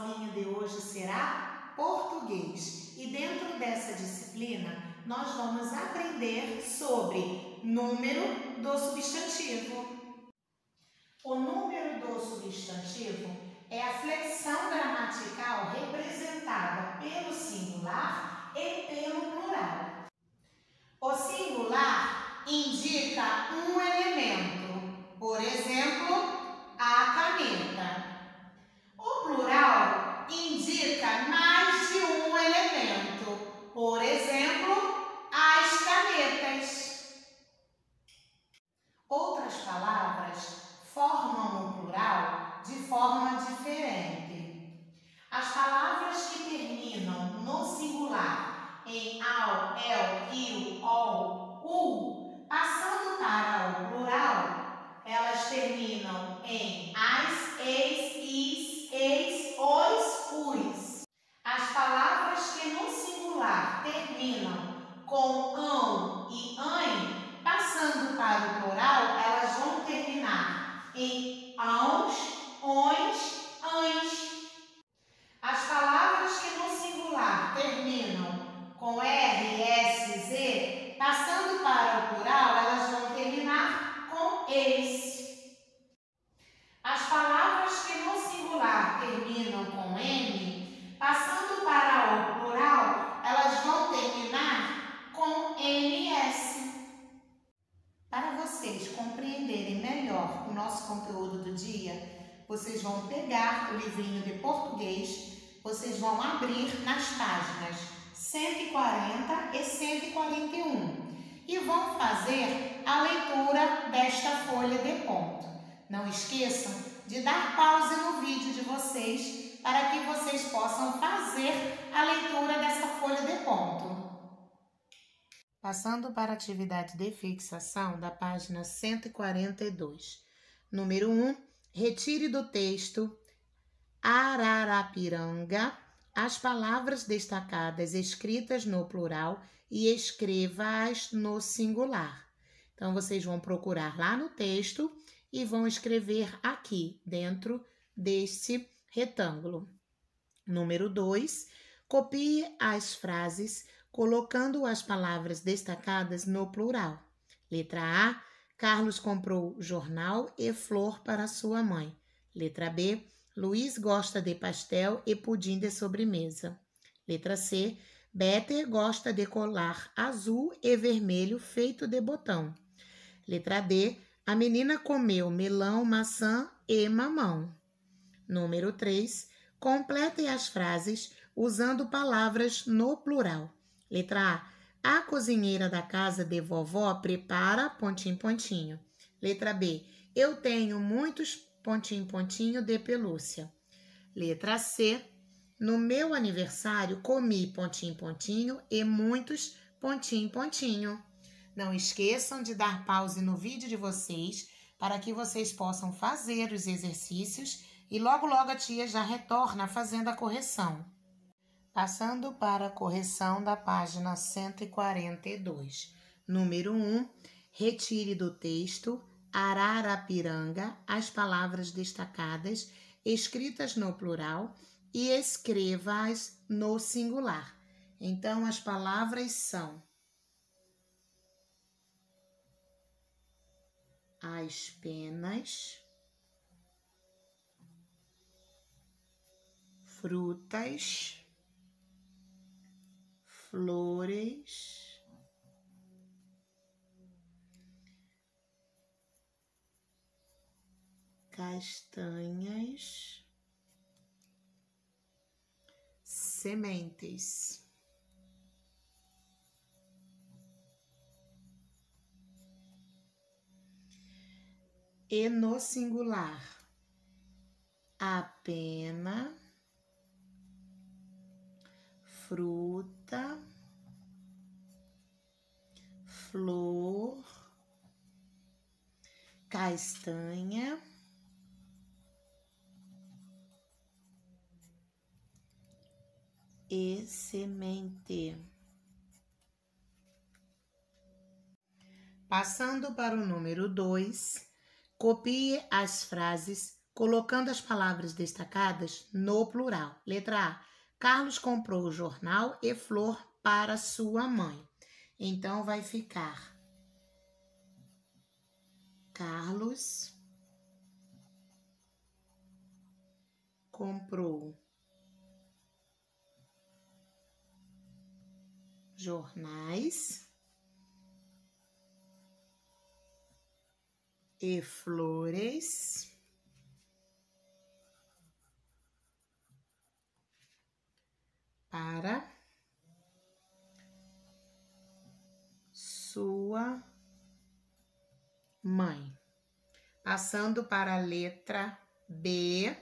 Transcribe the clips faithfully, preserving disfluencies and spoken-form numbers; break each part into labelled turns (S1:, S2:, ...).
S1: aulinha de hoje será português. E dentro dessa disciplina, nós vamos aprender sobre número do substantivo. O número do substantivo é a flexão gramatical representada pelo singular e pelo plural. O singular indica um elemento, por exemplo, a caneta. O plural indica mais de um elemento, por exemplo, as canetas. Outras palavras formam o plural de forma diferente. As palavras que terminam no singular em ao, el, il, ol, ul, passando para o plural, elas terminam em as, eis, is, eis, os, us. As palavras que no singular terminam com ão e ãe, passando para o plural, elas vão terminar em aos, ões, ães. As palavras que no singular terminam com R, S, Z, passando para o plural, elas vão terminar com eis. As palavras que no singular terminam com M, passando para o plural, elas vão terminar com M S. Para vocês compreenderem melhor o nosso conteúdo do dia, vocês vão pegar o livrinho de português, vocês vão abrir nas páginas cento e quarenta e cento e quarenta e um e vão fazer a leitura desta folha de ponto. Não esqueçam de dar pausa no vídeo de vocês para que vocês possam fazer a leitura dessa folha de ponto. Passando para a atividade de fixação da página cento e quarenta e dois. Número um, retire do texto Ararapiranga as palavras destacadas escritas no plural e escreva-as no singular. Então, vocês vão procurar lá no texto e vão escrever aqui, dentro deste retângulo. Número dois, copie as frases colocando as palavras destacadas no plural. Letra A, Carlos comprou jornal e flor para sua mãe. Letra B, Luiz gosta de pastel e pudim de sobremesa. Letra C, Better gosta de colar azul e vermelho feito de botão. Letra D, a menina comeu melão, maçã e mamão. Número três, complete as frases usando palavras no plural. Letra A, a cozinheira da casa de vovó prepara pontinho, pontinho. Letra B, eu tenho muitos pontinho, pontinho de pelúcia. Letra C, no meu aniversário comi pontinho, pontinho e muitos pontinho, pontinho. Não esqueçam de dar pause no vídeo de vocês para que vocês possam fazer os exercícios e logo, logo a tia já retorna fazendo a correção. Passando para a correção da página cento e quarenta e dois. Número um, retire do texto Ararapiranga as palavras destacadas escritas no plural e escreva-as no singular. Então, as palavras são as penas, frutas, flores, castanhas, sementes. E no singular, a pena, fruta, flor, castanha, e semente. Passando para o número dois, copie as frases colocando as palavras destacadas no plural. Letra A. Carlos comprou o jornal e flor para sua mãe. Então, vai ficar Carlos comprou jornais e flores para sua mãe. Passando para a letra B.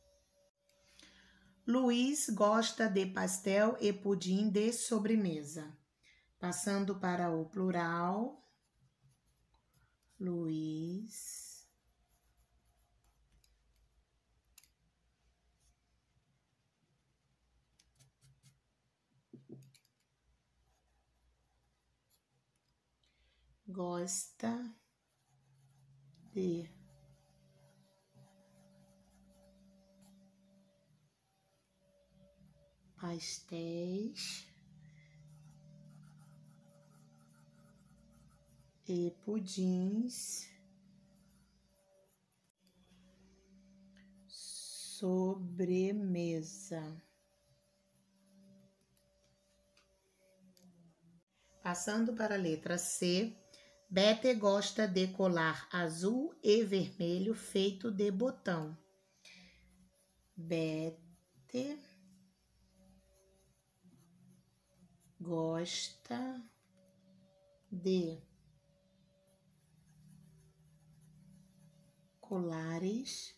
S1: Luiz gosta de pastel e pudim de sobremesa. Passando para o plural. Luiz gosta de pastéis e pudins sobremesa. Passando para a letra C. Bete gosta de colar azul e vermelho feito de botão. Bete gosta de colares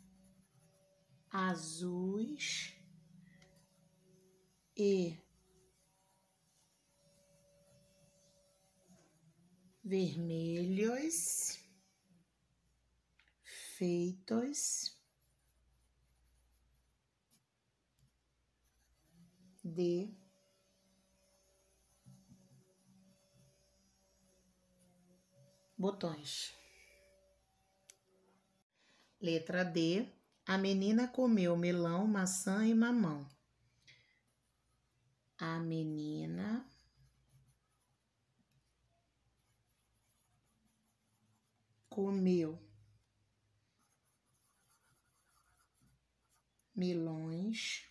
S1: azuis e vermelhos feitos de botões. Letra D. A menina comeu melão, maçã e mamão. A menina comeu melões,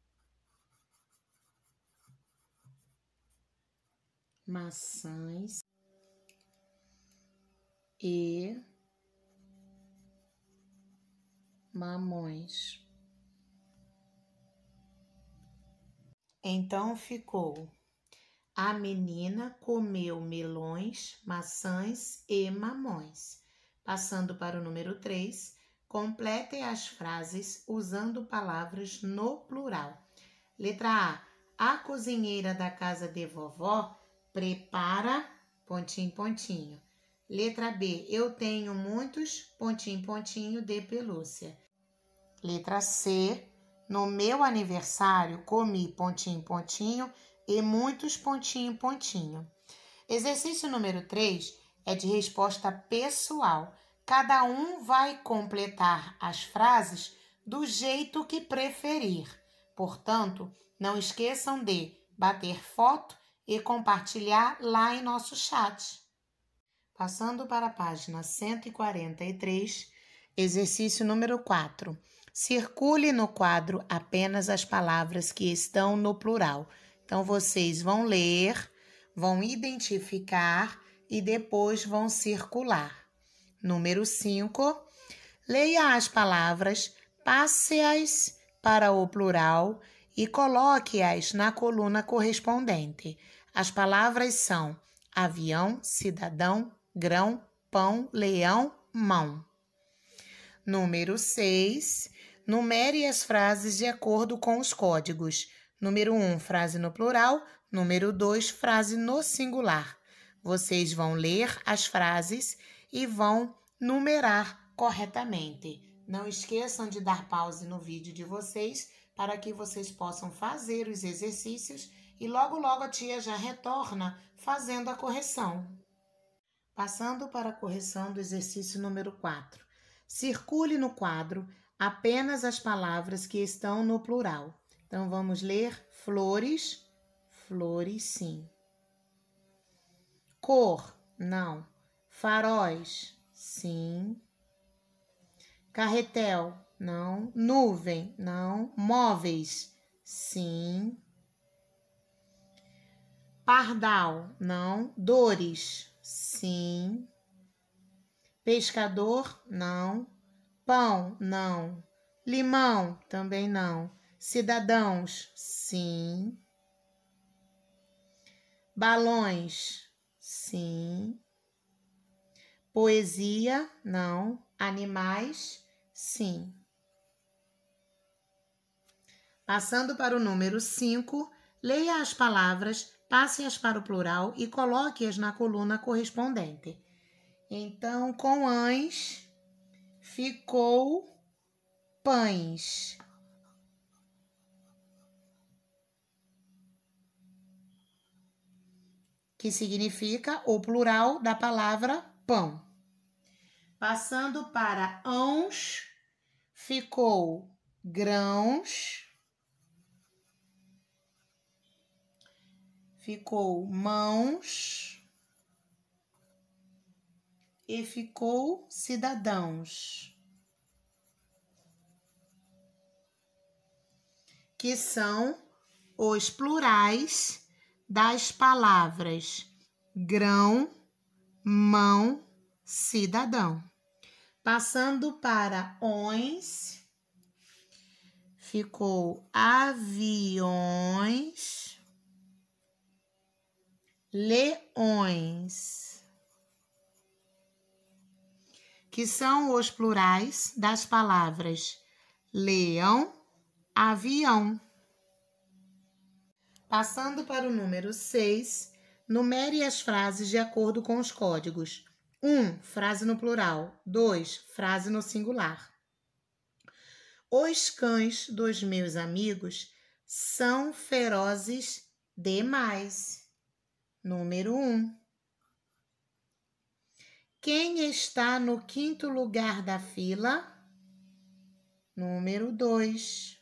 S1: maçãs e mamões. Então ficou: a menina comeu melões, maçãs e mamões. Passando para o número três, complete as frases usando palavras no plural. Letra A. A cozinheira da casa de vovó prepara, pontinho, pontinho. Letra B. Eu tenho muitos, pontinho, pontinho, de pelúcia. Letra C. No meu aniversário, comi, pontinho, pontinho, e muitos, pontinho, pontinho. Exercício número três é de resposta pessoal. Cada um vai completar as frases do jeito que preferir. Portanto, não esqueçam de bater foto e compartilhar lá em nosso chat. Passando para a página cento e quarenta e três, exercício número quatro. Circule no quadro apenas as palavras que estão no plural. Então, vocês vão ler, vão identificar e depois vão circular. Número cinco. Leia as palavras, passe-as para o plural e coloque-as na coluna correspondente. As palavras são avião, cidadão, grão, pão, leão, mão. Número seis. Numere as frases de acordo com os códigos. Número um, frase no plural. Número dois, frase no singular. Vocês vão ler as frases e vão numerar corretamente. Não esqueçam de dar pause no vídeo de vocês para que vocês possam fazer os exercícios e logo logo a tia já retorna fazendo a correção. Passando para a correção do exercício número quatro. Circule no quadro apenas as palavras que estão no plural. Então, vamos ler flores, flores sim. Cor, não. Faróis, sim. Carretel, não. Nuvem, não. Móveis, sim. Pardal, não. Dores, sim. Pescador, não. Pão, não. Limão, também não. Cidadãos, sim. Balões, sim. Poesia, não. Animais, sim. Passando para o número cinco, leia as palavras, passe-as para o plural e coloque-as na coluna correspondente. Então, com ães, ficou pães. Que significa o plural da palavra pão. Passando para ãos, ficou grãos, ficou mãos e ficou cidadãos, que são os plurais das palavras grão, mão, cidadão. Passando para ões, ficou aviões, leões, que são os plurais das palavras leão, avião. Passando para o número seis, numere as frases de acordo com os códigos. um. Frase no plural. dois. Frase no singular. Os cães dos meus amigos são ferozes demais. Número um. Quem está no quinto lugar da fila? Número dois.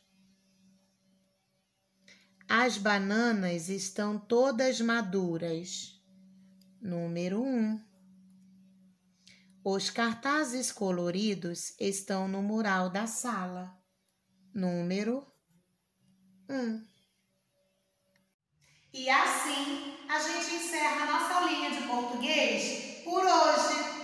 S1: As bananas estão todas maduras. Número um. Os cartazes coloridos estão no mural da sala. Número um. E assim a gente encerra a nossa aulinha de português por hoje.